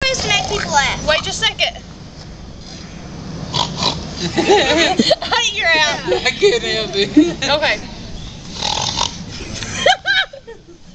ways to make people laugh. Wait just a second. You're out. I can't help it. Okay.